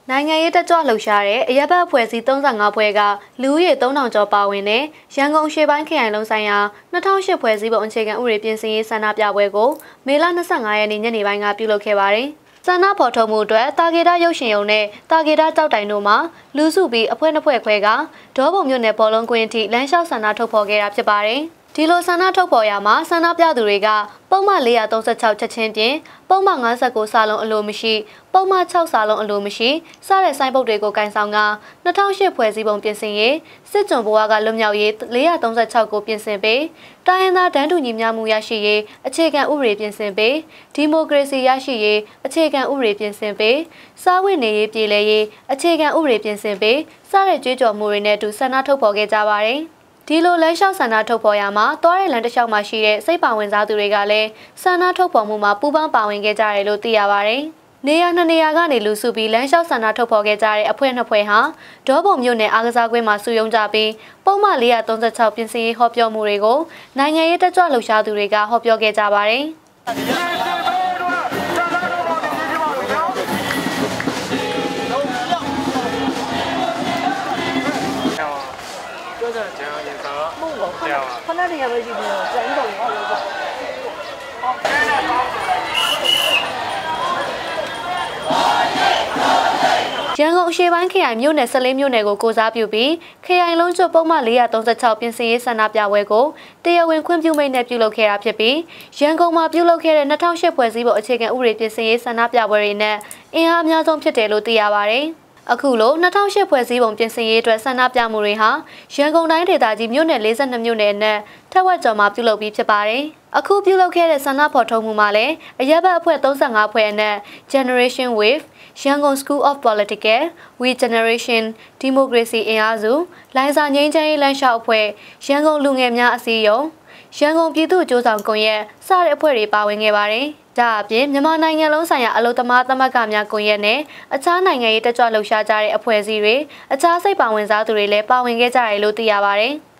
နိုင်ငံရေးတက်ကြွလှုပ်ရှားတဲ့အရပ်ဘက်အဖွဲ့အစည်း35ဖွဲ့ကလူဦးရေ3000ကျော်ပါဝင်တဲ့ရန်ကုန်ရှေ့ပိုင်းခရိုင်လုံးဆိုင်ရာ2008ဖွဲ့စည်းပုံအခြေခံဥပဒေပြင်ဆင်ရေးဆန္ဒပြပွဲကိုမေလ25ရက်နေ့ညနေပိုင်းကပြုလုပ်ခဲ့ပါတယ်။ဆန္ဒဖော်ထုတ်မှုအတွက်တာဂေတာရုပ်ရှင်ရုံနဲ့တာဂေတာကြောက်တိုင်တို့မှလူစုပြီးအဖွဲ့နှစ်ဖွဲ့ခွဲကဒေါပုံမြို့နယ်ဘောလုံးကွင်းထိလမ်းလျှောက်ဆန္ဒထုတ်ဖော်ခဲ့တာဖြစ်ပါတယ်။ဒီလိုဆန္ဒထုတ်ဖော်ရမှာဆန္ဒပြသူတွေကပုံမှန်436ချက်ချင်းပြင်ပုံမှန်59စာလုံးအလိုမရှိပုံမှန်6စာလုံးအလိုမရှိစတဲ့ဆိုင်းပုတ်တွေကိုကင်ဆောင်က2008ဖွဲ့စည်းပုံပြင်ဆင်ရေးစစ်ကြုံဘဝကလွတ်မြောက်ရေး436ကိုပြင်ဆင်ပေးတိုင်းရင်းသားတန်းတူညီမျှမှုရရှိရေးအခြေခံဥပဒေပြင်ဆင်ပေးဒီမိုကရေစီရရှိရေးအခြေခံဥပဒေပြင်ဆင်ပေးစားဝတ်နေရေးပြည်လဲရေးအခြေခံဥပဒေပြင်ဆင်ပေးစတဲ့ကြွေးကြော်မှုတွေနဲ့အတူဆန္ဒထုတ်ဖော်ခဲ့ကြပါတယ်ဒီလိုလမ်းလျှောက်ဆန္ဒထုတ်ဖော်ရမှာတောရဲလမ်းတစ်လျှောက်မှာရှိတဲ့စိတ်ပါဝင်စားသူတွေကလည်းဆန္ဒထုတ်ဖော်မှုမှာပူးပေါင်းပါဝင်ခဲ့ကြတယ်လို့သိရပါတယ်။နေရာ2နေရာကနေလူစုပြီးလမ်းလျှောက်ဆန္ဒထုတ်ဖော်ခဲ့ကြတဲ့အဖွဲ့နှစ်ဖွဲ့ဟာဒေါပုံမြို့နယ်အားကစားကွင်းမှာစုရုံးကြပြီးပုံမှန်436ပြင်ဆင်ရေးဟောပြောမှုတွေကိုနိုင်ငံရေးတက်ကြွလှုပ်ရှားသူတွေကဟောပြောခဲ့ကြပါတယ်။ခဏတည်းရပဲကြည့်ပြီးတော့ပြန်တော့ရအောင်ပေါ့ရန်ကုန်အရှေ့ပိုင်းခရိုင်မြို့နယ်14မြို့နယ်ကိုကိုစားပြုပြီးခရိုင်လုံးကျွတ်ပုံမှန်436ပြင်ဆင်ရေးဆန္ဒပြပွဲကိုတရားဝင်ခွင့်ပြုမိန့်နဲ့ပြုလုပ်ခဲ့တာဖြစ်ပြီးရန်ကုန်မှာပြုလုပ်ခဲ့တဲ့2008ဖွဲ့စည်းပုံအခြေခံဥပဒေပြင်ဆင်ရေးဆန္ဒပြပွဲတွေနဲ့အင်အားအများဆုံးဖြစ်တယ်လို့သိရပါတယ်အခုလို2008ဖွဲ့စည်းပုံပြင်ဆင်ရေးအတွက်ဆန္ဒပြမှုတွေဟာရန်ကုန်တိုင်းဒေသကြီးမြို့နယ်42မြို့နယ်နဲ့ထက်ဝက်ကျော်မှာပြုလုပ်ပြီးဖြစ်ပါတယ်။အခုပြုလုပ်ခဲ့တဲ့ဆန္ဒဖော်ထုတ်မှုမှာလည်းအရပ်ဘက်အဖွဲ့35ဖွဲ့အနက် Generation Wave, Yangon School of Political, We Generation, Democracy အင်အားစု လိုင်စာငြိမ်းချမ်းရေးလမ်းလျှောက်အဖွဲ့ရန်ကုန်လူငယ်များအစည်းအရုံးရန်ကုန်ပြည်သူ့အကျိုးဆောင်ကွန်ရက်စတဲ့အဖွဲ့တွေပါဝင်ခဲ့ပါတယ်။ဒါအပြင်မြန်မာနိုင်ငံလုံးဆိုင်ရာအလုပ်သမားသမဂ္ဂများကွန်ရက်နဲ့အခြားနိုင်ငံရေးတက်ကြွလှုပ်ရှားကြတဲ့အဖွဲ့အစည်းတွေအခြားစိတ်ပါဝင်စားသူတွေလည်းပါဝင်ခဲ့ကြတယ်လို့သိရပါတယ်။